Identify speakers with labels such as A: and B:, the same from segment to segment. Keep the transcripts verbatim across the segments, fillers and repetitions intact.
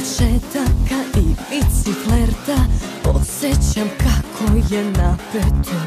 A: početaka i biciklerta, osjećam kako je napeto.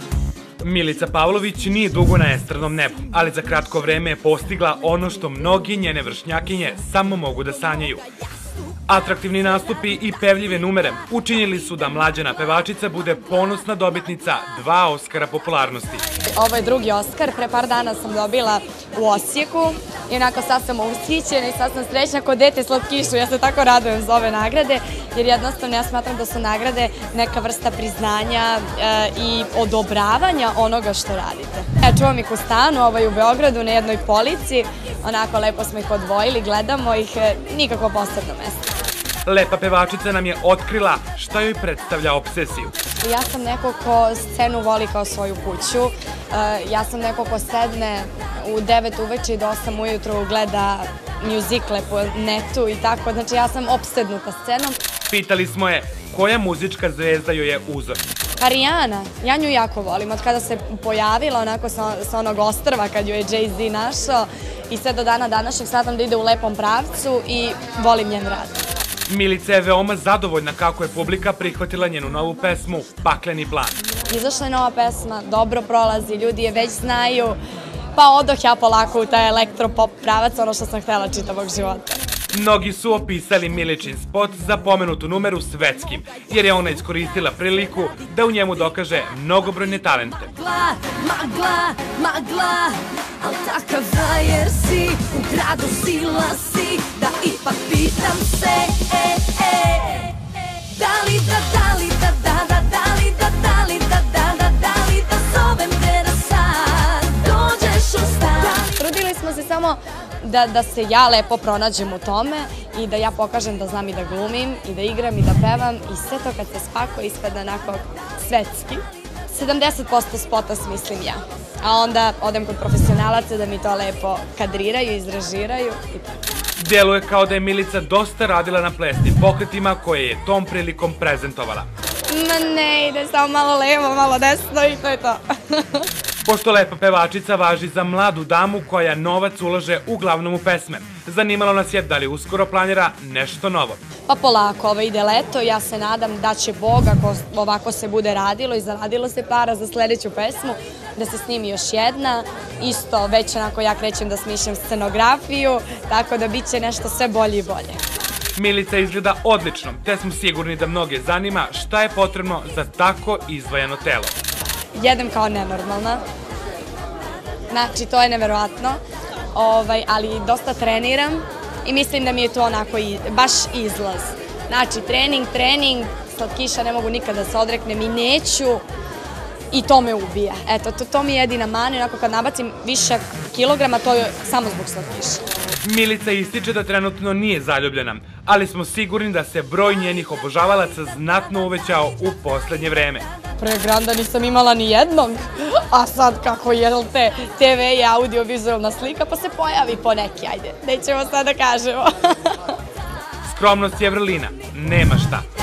B: Milica Pavlović nije dugo na estradnom nebu, ali za kratko vreme je postigla ono što mnogi njene vršnjakinje samo mogu da sanjaju. Atraktivni nastupi i pevljive numere učinili su da mlađana pevačica bude ponosna dobitnica dva Oskara popularnosti.
C: Ovo je drugi Oskar, pre par dana sam dobila u Osijeku i onako sad sam ushićena i sad sam srećna kod dete slatkišu. Ja se tako radujem za ove nagrade jer jednostavno ja smatram da su nagrade neka vrsta priznanja i odobravanja onoga što radite. Ja čuvam ih u stanu, ovaj u Beogradu na jednoj polici, onako lepo smo ih odvojili, gledamo ih, nikakvo posebno mesto.
B: Lepa pevačica nam je otkrila šta joj predstavlja obsesiju.
C: Ja sam neko ko scenu voli kao svoju kuću. Ja sam neko ko sedne u devet uveče i do osam ujutru gleda mjuzikle po netu i tako. Znači ja sam opsednuta scenom.
B: Pitali smo je koja muzička zvezda joj je uzor.
C: Arijana, ja nju jako volim. Od kada se pojavila onako sa onog ostrva kad ju je Jay-Z našao i sve do dana današnjeg smatram da ide u lepom pravcu i volim njen rad.
B: Milica je veoma zadovoljna kako je publika prihvatila njenu novu pesmu Pakleni plan.
C: Izašla je nova pesma, dobro prolazi, ljudi je već znaju, pa odoh ja polako u taj elektropop pravac, ono što sam htjela čitavog života.
B: Mnogi su opisali Miličin spot za pomenutu numeru svetskim, jer je ona iskoristila priliku da u njemu dokaže mnogobrojne talente.
A: Magla, magla, magla, al takav frajer si, u gradu sila si, da ipak pitam se, e, e, da li da, da li da, da, da, da li da, da li da, da, da, da li da zovem te da sad dođeš u stan.
C: Trudili smo se samo da se ja lepo pronađem u tome i da ja pokažem da znam i da glumim i da igram i da pevam i sve to kad se spako ispada onako svetski. sedamdeset posto spota smislim ja, a onda odem kod profesionalaca da mi to lepo kadriraju, izrežiraju i tako.
B: Deluje kao da je Milica dosta radila na plesnim pokretima koje je tom prilikom prezentovala.
C: Ma ne, ide samo malo levo, malo desno i to je to.
B: Pošto lepa pevačica važi za mladu damu koja novac ulaže uglavnom u pesme, zanimalo nas je da li uskoro planira nešto novo.
C: Pa polako, ovo ide leto, ja se nadam da će Bog, ako ovako se bude radilo i zaradilo se para za sledeću pesmu, da se snimi još jedna. Isto, već onako ja krećem da smišljam scenografiju, tako da bit će nešto sve bolje i bolje.
B: Milica izgleda odlično, te smo sigurni da mnoge zanima šta je potrebno za tako izdvojeno telo.
C: Jedem kao nenormalna, znači to je neverovatno, ali dosta treniram i mislim da mi je to onako baš izlaz. Znači trening, trening, slatkiša ne mogu nikada da se odreknem i neću i to me ubija. Eto, to mi je jedina mana, onako kad nabacim više kilograma, to je samo zbog slatkiša.
B: Milica ističe da trenutno nije zaljubljena, ali smo sigurni da se broj njenih obožavalaca znatno uvećao u poslednje vreme.
C: Pre Granda nisam imala ni jednog, a sad kako je te te ve i audio-vizualna slika, pa se pojavi po neki, ajde, nećemo sad da kažemo.
B: Skromnost je vrlina, nema šta.